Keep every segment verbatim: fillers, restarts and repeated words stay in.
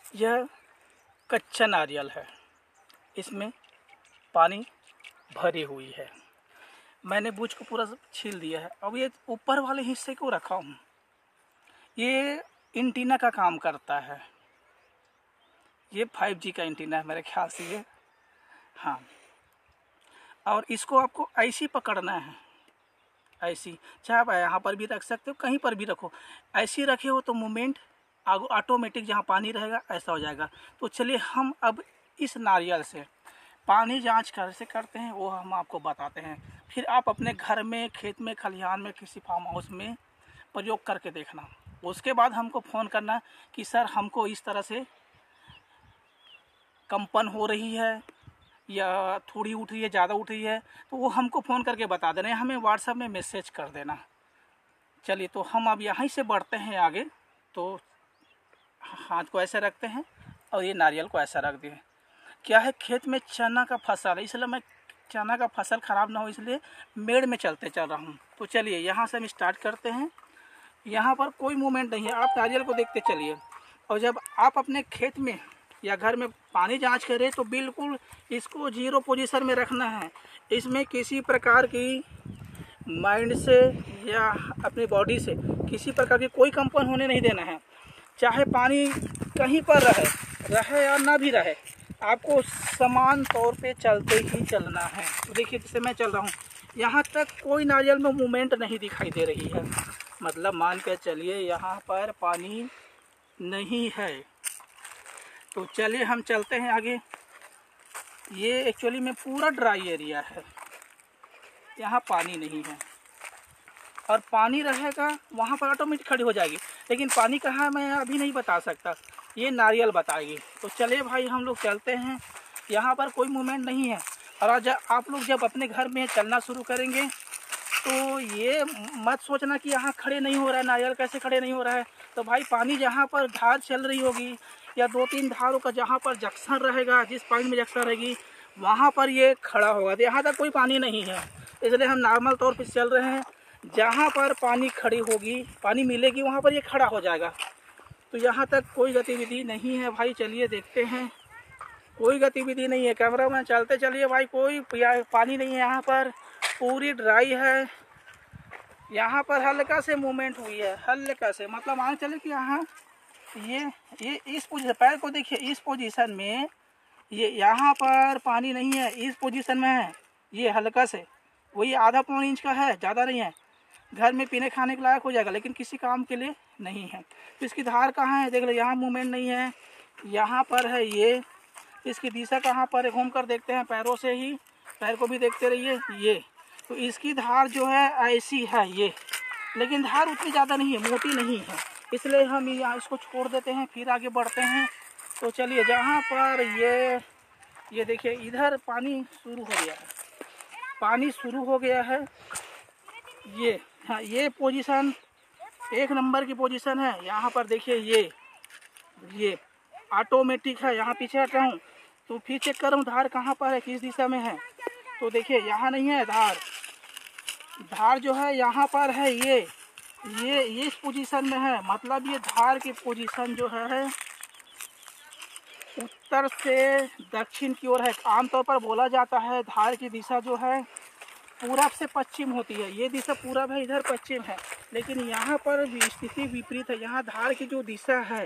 यह कच्चा नारियल है, इसमें पानी भरी हुई है। मैंने बूझ को पूरा छील दिया है। अब ये ऊपर वाले हिस्से को रखा हूँ, ये एंटीना का काम करता है। ये फाइव जी का एंटीना है मेरे ख्याल से ये, हाँ। और इसको आपको ऐसी पकड़ना है, ऐसी, चाहे आप यहाँ पर भी रख सकते हो, कहीं पर भी रखो। ऐसी रखे हो तो मूवमेंट ऑटोमेटिक जहाँ पानी रहेगा ऐसा हो जाएगा। तो चलिए हम अब इस नारियल से पानी जांच कैसे करते हैं वो हम आपको बताते हैं। फिर आप अपने घर में, खेत में, खलिहान में, किसी फार्म हाउस में प्रयोग करके देखना। उसके बाद हमको फ़ोन करना कि सर हमको इस तरह से कंपन हो रही है या थोड़ी उठ रही है, ज़्यादा उठ रही है, तो वो हमको फ़ोन करके बता देना, हमें व्हाट्सएप में मैसेज कर देना। चलिए तो हम अब यहाँ से बढ़ते हैं आगे। तो हाथ को ऐसे रखते हैं और ये नारियल को ऐसा रख दिए। क्या है, खेत में चना का फसल है, इसलिए मैं चना का फसल ख़राब ना हो इसलिए मेड़ में चलते चल रहा हूँ। तो चलिए यहाँ से हम स्टार्ट करते हैं। यहाँ पर कोई मूवमेंट नहीं है, आप नारियल को देखते चलिए। और जब आप अपने खेत में या घर में पानी जांच करें तो बिल्कुल इसको जीरो पोजीशन में रखना है। इसमें किसी प्रकार की माइंड से या अपनी बॉडी से किसी प्रकार की कोई कंपन होने नहीं देना है। चाहे पानी कहीं पर रहे रहे या ना भी रहे, आपको समान तौर पे चलते ही चलना है। तो देखिए जैसे मैं चल रहा हूँ, यहाँ तक कोई नारियल में मूवमेंट नहीं दिखाई दे रही है, मतलब मान के चलिए यहाँ पर पानी नहीं है। तो चलिए हम चलते हैं आगे। ये एक्चुअली में पूरा ड्राई एरिया है, यहाँ पानी नहीं है। और पानी रहेगा वहाँ पर ऑटोमेटिक खड़ी हो जाएगी, लेकिन पानी कहाँ है मैं अभी नहीं बता सकता, ये नारियल बताएगी। तो चलिए भाई हम लोग चलते हैं, यहाँ पर कोई मूवमेंट नहीं है। और आज आप लोग जब अपने घर में चलना शुरू करेंगे तो ये मत सोचना कि यहाँ खड़े नहीं हो रहा है, नारियल कैसे खड़े नहीं हो रहा है। तो भाई पानी जहाँ पर धार चल रही होगी या दो तीन धारों का जहाँ पर जंक्शन रहेगा, जिस पॉइंट में जंक्शन रहेगी वहाँ पर ये खड़ा होगा। तो यहाँ तक कोई पानी नहीं है, इसलिए हम नॉर्मल तौर पर चल रहे हैं। जहाँ पर पानी खड़ी होगी, पानी मिलेगी, वहाँ पर ये खड़ा हो जाएगा। तो यहाँ तक कोई गतिविधि नहीं है भाई। चलिए देखते हैं, कोई गतिविधि नहीं है। कैमरा में चलते चलिए भाई, कोई पानी नहीं है यहाँ पर, पूरी ड्राई है। यहाँ पर हल्का से मूवमेंट हुई है, हल्का से, मतलब मान चले कि यहाँ ये ये इस पोजीशन, पैर को देखिए, इस पोजीशन में ये यहाँ पर पानी नहीं है, इस पोजीशन में है। ये हल्का से, वही आधा पौन इंच का है, ज़्यादा नहीं है। घर में पीने खाने के लायक हो जाएगा, लेकिन किसी काम के लिए नहीं है। तो इसकी धार कहाँ है देख लो, यहाँ मूवमेंट नहीं है, यहाँ पर है ये। इसकी दिशा कहाँ पर है, घूम कर देखते हैं, पैरों से ही, पैर को भी देखते रहिए। ये तो इसकी धार जो है ऐसी है ये, लेकिन धार उतनी ज़्यादा नहीं है, मोटी नहीं है, इसलिए हम यहाँ इसको छोड़ देते हैं, फिर आगे बढ़ते हैं। तो चलिए जहाँ पर ये ये देखिए इधर पानी शुरू हो गया है, पानी शुरू हो गया है। ये हाँ, ये पोजीशन एक नंबर की पोजीशन है। यहाँ पर देखिए ये ये ऑटोमेटिक है। यहाँ पीछे हट रहा हूँ तो फिर चेक कर रहा हूँ धार कहाँ पर है, किस दिशा में है। तो देखिए यहाँ नहीं है धार, धार जो है यहाँ पर है, ये ये ये इस पोजीशन में है। मतलब ये धार की पोजीशन जो है उत्तर से दक्षिण की ओर है। आमतौर पर बोला जाता है धार की दिशा जो है पूरब से पश्चिम होती है, ये दिशा पूरब है, इधर पश्चिम है। लेकिन यहाँ पर स्थिति विपरीत है, यहाँ धार की जो दिशा है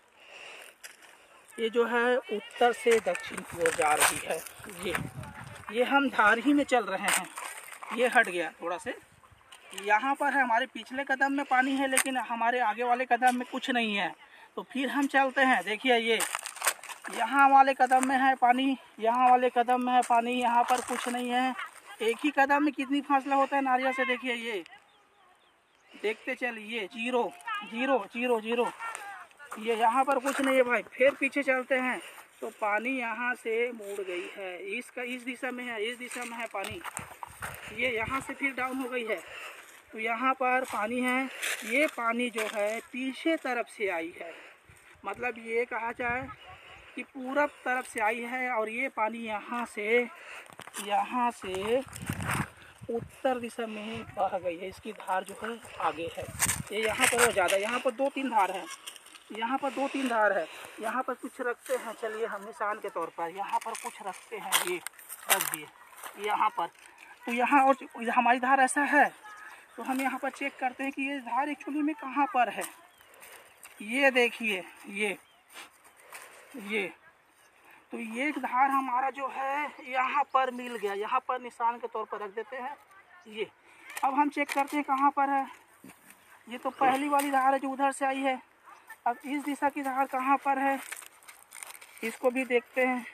ये जो है उत्तर से दक्षिण की ओर जा रही है। ये ये हम धार ही में चल रहे हैं। ये हट गया थोड़ा से, यहाँ पर है हमारे पिछले कदम में पानी है, लेकिन हमारे आगे वाले कदम में कुछ नहीं है। तो फिर हम चलते हैं। देखिए ये यहाँ वाले कदम में है पानी, यहाँ वाले कदम में है पानी, यहाँ पर कुछ नहीं है। एक ही कदम में कितनी फासला होता है नारियल से, देखिए ये, देखते चलिए, जीरो जीरो जीरो जीरो। ये यहाँ पर कुछ नहीं है भाई। फिर पीछे चलते हैं तो पानी यहाँ से मुड़ गई है, इसका इस दिशा में है, इस दिशा में है पानी। ये यहाँ से फिर डाउन हो गई है, तो यहाँ पर पानी है। ये पानी जो है पीछे तरफ से आई है, मतलब ये कहा जाए कि पूरब तरफ से आई है। और ये पानी यहाँ से यहाँ से उत्तर दिशा में बह गई है। इसकी धार जो है आगे है, ये यहाँ पर और ज़्यादा, यहाँ पर दो तीन धार हैं, यहाँ पर दो तीन धार है, यहाँ पर कुछ रखते हैं। चलिए हम निशान के तौर पर यहाँ पर कुछ रखते हैं, ये रख दिए यहाँ पर। तो यहाँ और हमारी धार ऐसा है, तो हम यहाँ पर चेक करते हैं कि ये धार एक्चुअली में कहाँ पर है। ये देखिए ये ये तो ये एक धार हमारा जो है यहाँ पर मिल गया, यहाँ पर निशान के तौर पर रख देते हैं ये। अब हम चेक करते हैं कहाँ पर है। ये तो पहली वाली धार है जो उधर से आई है। अब इस दिशा की धार कहाँ पर है, इसको भी देखते हैं।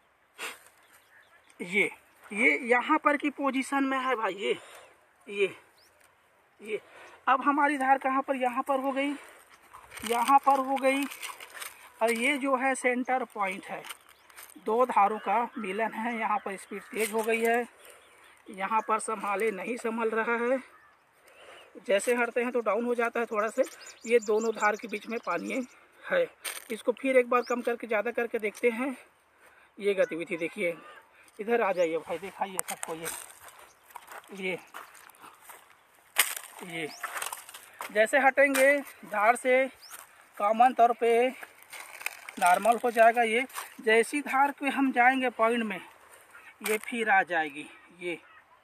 ये ये यहाँ पर की पोजीशन में है भाई, ये ये ये अब हमारी धार कहाँ पर, यहाँ पर हो गई, यहाँ पर हो गई। और ये जो है सेंटर पॉइंट है, दो धारों का मिलन है। यहाँ पर स्पीड तेज हो गई है, यहाँ पर संभाले नहीं संभल रहा है, जैसे हटते हैं तो डाउन हो जाता है थोड़ा से। ये दोनों धार के बीच में पानी है। इसको फिर एक बार कम करके ज़्यादा करके देखते हैं। ये गतिविधि देखिए, इधर आ जाइए भाई, दिखाइए सबको। ये ये ये जैसे हटेंगे धार से कॉमन तौर पे नॉर्मल हो जाएगा। ये जैसी धार पे हम जाएंगे पॉइंट में, ये फिर आ जाएगी। ये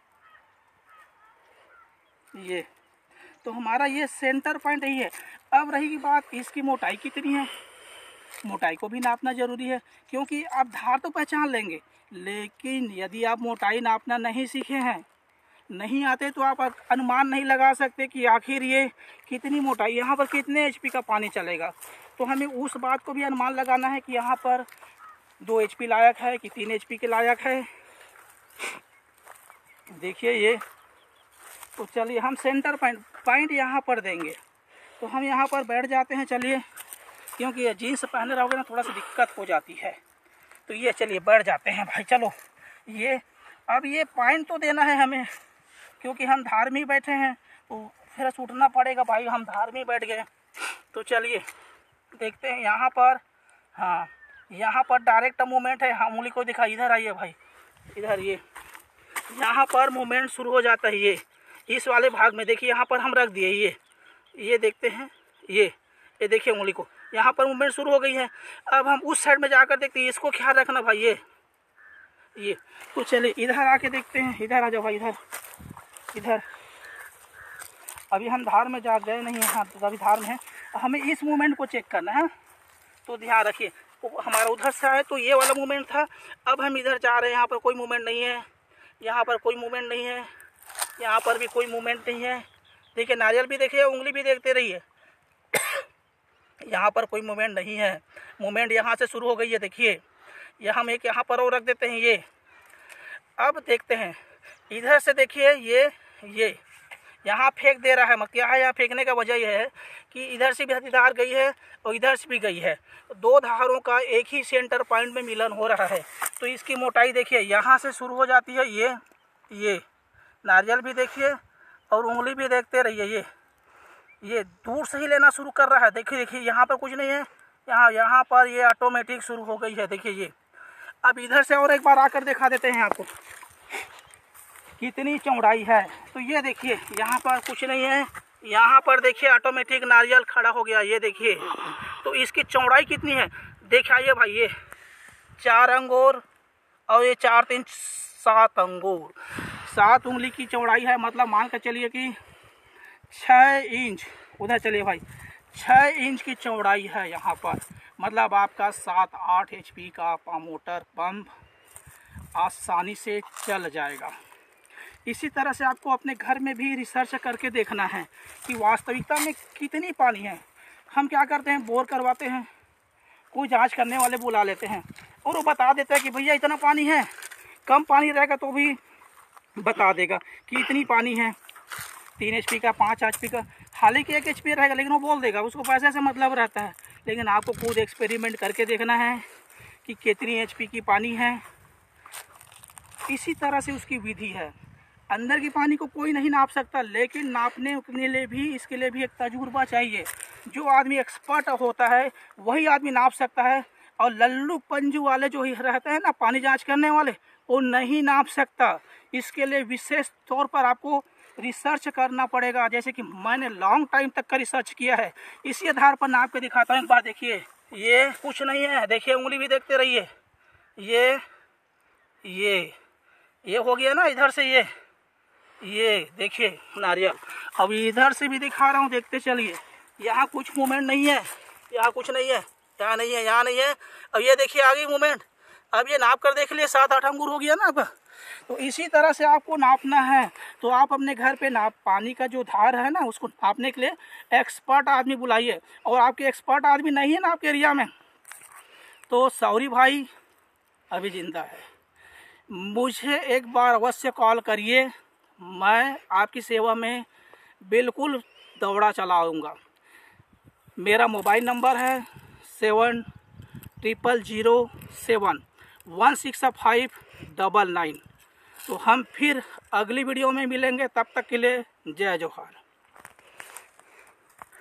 ये तो हमारा ये सेंटर पॉइंट यही है। अब रही बात इसकी मोटाई कितनी है, मोटाई को भी नापना ज़रूरी है, क्योंकि आप धार तो पहचान लेंगे, लेकिन यदि आप मोटाई नापना नहीं सीखे हैं, नहीं आते, तो आप अनुमान नहीं लगा सकते कि आखिर ये कितनी मोटाई, यहाँ पर कितने एचपी का पानी चलेगा। तो हमें उस बात को भी अनुमान लगाना है कि यहाँ पर दो एचपी लायक है कि तीन एचपी के लायक है। देखिए ये, तो चलिए हम सेंटर पॉइंट पॉइंट यहाँ पर देंगे। तो हम यहाँ पर बैठ जाते हैं, चलिए, क्योंकि ये जीन्स पहने रहोगे ना थोड़ा सा दिक्कत हो जाती है। तो ये चलिए बैठ जाते हैं भाई। चलो ये अब ये पॉइंट तो देना है हमें, क्योंकि हम धार में ही बैठे हैं, तो फिर उठना पड़ेगा भाई, हम धार में बैठ गए। तो चलिए देखते हैं यहाँ पर। हाँ, यहाँ पर डायरेक्ट मूवमेंट है। हाँ, उंगली को दिखा, इधर आइए भाई, इधर। ये यहाँ पर मूवमेंट शुरू हो जाता है। ये इस वाले भाग में देखिए, यहाँ पर हम रख दिए। ये ये देखते हैं, ये ये देखिए उंगली को, यहाँ पर मूवमेंट शुरू हो गई है। अब हम उस साइड में जाकर देखते हैं, इसको ख्याल रखना भाई। ये ये तो चलिए इधर आके देखते हैं। इधर आ जाओ भाई, इधर इधर। अभी हम धार में जा गए नहीं हैं, हाँ तो अभी धार में है। हमें इस मूवमेंट को चेक करना है, तो ध्यान रखिए। हमारा उधर से आए तो ये वाला मूवमेंट था, अब हम इधर जा रहे हैं, यहाँ पर कोई मूवमेंट नहीं है, यहाँ पर कोई मूवमेंट नहीं है, यहाँ पर भी कोई मूवमेंट नहीं है। देखिए नारियल भी देखिए, उंगली भी देखते रहिए, यहाँ पर कोई मूवमेंट नहीं है। मूवमेंट यहाँ से शुरू हो गई है, देखिए। यह हम एक यहाँ पर और रख देते हैं। ये अब देखते हैं इधर से, देखिए ये ये यहाँ फेंक दे रहा है। मत क्या है, यहाँ फेंकने का वजह यह है कि इधर से भी धार गई है और इधर से भी गई है, दो धारों का एक ही सेंटर पॉइंट में मिलन हो रहा है। तो इसकी मोटाई देखिए, यहाँ से शुरू हो जाती है। ये ये नारियल भी देखिए और उंगली भी देखते रहिए। ये ये दूर से ही लेना शुरू कर रहा है। देखिए देखिए यहाँ पर कुछ नहीं है, यहाँ यहाँ पर ये ऑटोमेटिक शुरू हो गई है। देखिए ये। अब इधर से और एक बार आकर दिखा देते हैं आपको कितनी चौड़ाई है। तो ये देखिए यहाँ पर कुछ नहीं है, यहाँ पर देखिए ऑटोमेटिक नारियल खड़ा हो गया। ये देखिए, तो इसकी चौड़ाई कितनी है दिखाइए भाई। ये चार अंगूर और ये चार तीन सात अंगूर, सात उंगली की चौड़ाई है। मतलब मान कर चलिए कि छः इंच, उधर चलिए भाई, छः इंच की चौड़ाई है यहाँ पर। मतलब आपका सात आठ एच पी का मोटर पंप आसानी से चल जाएगा। इसी तरह से आपको अपने घर में भी रिसर्च करके देखना है कि वास्तविकता में कितनी पानी है। हम क्या करते हैं, बोर करवाते हैं, कोई जांच करने वाले बुला लेते हैं और वो बता देता है कि भैया इतना पानी है। कम पानी रहेगा तो भी बता देगा कि इतनी पानी है, तीन एच पी का, पाँच एच पी का, हालांकि एक एच पी रहेगा, लेकिन वो बोल देगा, उसको पैसे से मतलब रहता है। लेकिन आपको खुद एक्सपेरिमेंट करके देखना है कि कितनी एच पी की पानी है। इसी तरह से उसकी विधि है। अंदर की पानी को कोई नहीं नाप सकता, लेकिन नापने के लिए भी इसके लिए भी एक तजुर्बा चाहिए। जो आदमी एक्सपर्ट होता है वही आदमी नाप सकता है, और लल्लू पंजू वाले जो ही रहते हैं ना, पानी जांच करने वाले, वो नहीं नाप सकता। इसके लिए विशेष तौर पर आपको रिसर्च करना पड़ेगा। जैसे कि मैंने लॉन्ग टाइम तक का रिसर्च किया है। इसी आधार पर नाप के दिखाता हूँ। एक बार देखिए, ये कुछ नहीं है, देखिए उंगली भी देखते रहिए। ये ये ये हो गया ना इधर से, ये ये देखिए नारियल। अब इधर से भी दिखा रहा हूँ, देखते चलिए। यहाँ कुछ मूवमेंट नहीं है, यहाँ कुछ नहीं है, यहाँ नहीं है, यहाँ नहीं है। अब ये देखिए आ गई मूवमेंट। अब ये नाप कर देख लिए, सात आठ अंगूर हो गया ना आपका। तो इसी तरह से आपको नापना है। तो आप अपने घर पे नाप पानी का जो धार है ना, उसको नापने के लिए एक्सपर्ट आदमी बुलाइए। और आपके एक्सपर्ट आदमी नहीं है ना आपके एरिया में, तो सॉरी भाई, अभी जिंदा है, मुझे एक बार अवश्य कॉल करिए। मैं आपकी सेवा में बिल्कुल दौड़ा चलाऊँगा। मेरा मोबाइल नंबर है seven triple zero seven one six five double nine. तो हम फिर अगली वीडियो में मिलेंगे, तब तक के लिए जय जोहार।